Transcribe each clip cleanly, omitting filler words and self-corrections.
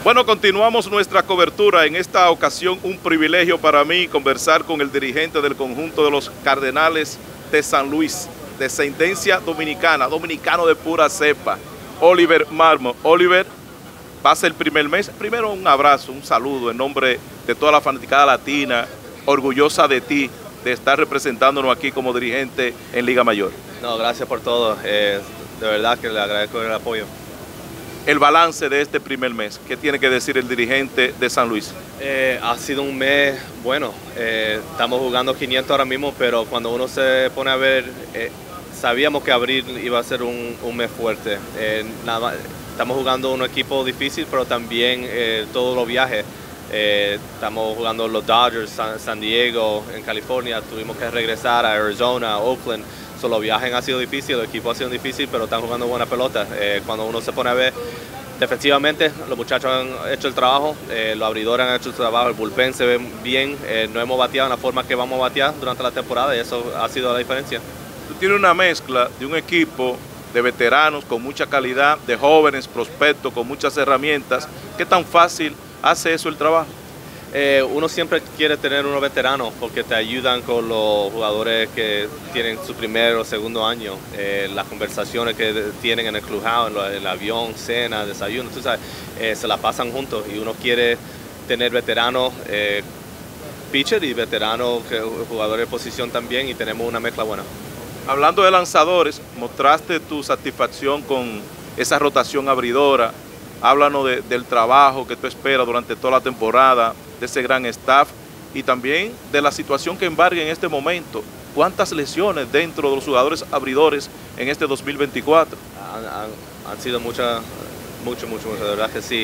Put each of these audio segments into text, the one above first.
Bueno, continuamos nuestra cobertura. En esta ocasión, un privilegio para mí conversar con el dirigente del conjunto de los Cardenales de San Luis, descendencia dominicana, dominicano de pura cepa, Oliver Marmol. Oliver, pasa el primer mes. Primero, un abrazo, un saludo en nombre de toda la fanaticada latina, orgullosa de ti, de estar representándonos aquí como dirigente en Liga Mayor. No, gracias por todo. De verdad que le agradezco el apoyo. El balance de este primer mes, ¿qué tiene que decir el dirigente de San Luis? Ha sido un mes bueno. Estamos jugando 500 ahora mismo, pero cuando uno se pone a ver, sabíamos que abril iba a ser un mes fuerte. Estamos jugando un equipo difícil, pero también todos los viajes. Estamos jugando los Dodgers, San Diego, en California. Tuvimos que regresar a Arizona, Oakland. Los viajes han sido difíciles, el equipo ha sido difícil, pero están jugando buena pelota. Cuando uno se pone a ver, defensivamente, los muchachos han hecho el trabajo, los abridores han hecho el trabajo, el bullpen se ve bien, no hemos bateado en la forma que vamos a batear durante la temporada y eso ha sido la diferencia. Tú tienes una mezcla de un equipo de veteranos con mucha calidad, de jóvenes, prospectos, con muchas herramientas. ¿Qué tan fácil hace eso el trabajo? Uno siempre quiere tener unos veteranos porque te ayudan con los jugadores que tienen su primer o segundo año, las conversaciones que tienen en el clubhouse, en el avión, cena, desayuno, tú sabes, se la pasan juntos y uno quiere tener veteranos pitcher y veteranos jugadores de posición también y tenemos una mezcla buena. Hablando de lanzadores, mostraste tu satisfacción con esa rotación abridora. Háblanos del trabajo que tú esperas durante toda la temporada, de ese gran staff y también de la situación que embarga en este momento. ¿Cuántas lesiones dentro de los jugadores abridores en este 2024? Han sido muchas, de verdad que sí.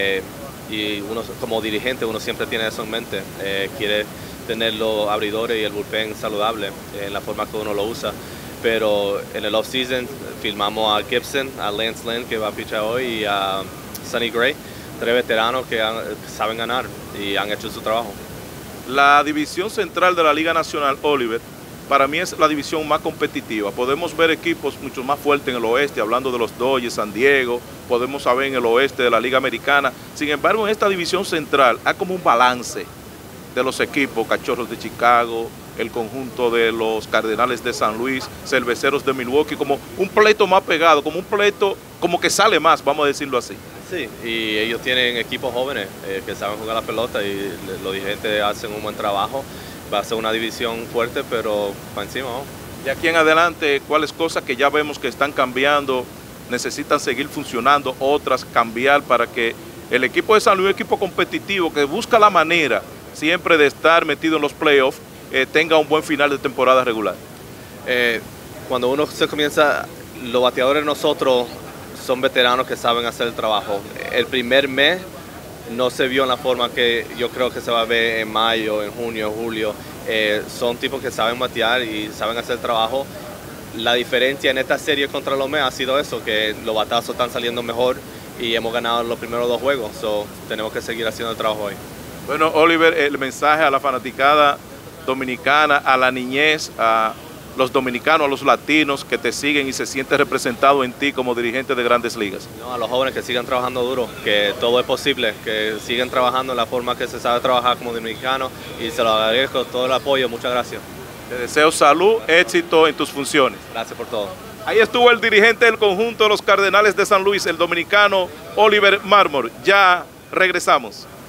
Y uno como dirigente uno siempre tiene eso en mente. Quiere tener los abridores y el bullpen saludable en la forma que uno lo usa. Pero en el off-season filmamos a Gibson, a Lance Lynn, que va a pichar hoy, y a Sonny Gray, 3 veteranos que saben ganar y han hecho su trabajo. La división central de la Liga Nacional, Oliver, para mí es la división más competitiva. Podemos ver equipos mucho más fuertes en el oeste, hablando de los Dodgers, San Diego, podemos saber en el oeste de la Liga Americana. Sin embargo, en esta división central hay como un balance de los equipos, Cachorros de Chicago, el conjunto de los Cardenales de San Luis, Cerveceros de Milwaukee, como un pleito más pegado, como un pleito como que sale más, vamos a decirlo así. Sí, y ellos tienen equipos jóvenes que saben jugar la pelota y los dirigentes hacen un buen trabajo. Va a ser una división fuerte, pero para encima, ¿no? De aquí en adelante, ¿cuáles cosas que ya vemos que están cambiando, necesitan seguir funcionando, otras cambiar para que el equipo de San Luis, un equipo competitivo que busca la manera siempre de estar metido en los playoffs, tenga un buen final de temporada regular? Cuando uno se comienza, los bateadores nosotros son veteranos que saben hacer el trabajo. El primer mes no se vio en la forma que yo creo que se va a ver en mayo, en junio, julio. Son tipos que saben batear y saben hacer el trabajo. La diferencia en esta serie contra los Mets ha sido eso, que los batazos están saliendo mejor y hemos ganado los primeros 2 juegos. Tenemos que seguir haciendo el trabajo hoy. Bueno, Oliver, el mensaje a la fanaticada dominicana, a la niñez, a los dominicanos, a los latinos que te siguen y se sienten representados en ti como dirigente de Grandes Ligas. No, a los jóvenes que sigan trabajando duro, que todo es posible, que sigan trabajando en la forma que se sabe trabajar como dominicano y se lo agradezco todo el apoyo. Muchas gracias. Te deseo salud, éxito en tus funciones. Gracias por todo. Ahí estuvo el dirigente del conjunto de los Cardenales de San Luis, el dominicano Oliver Marmol. Ya regresamos.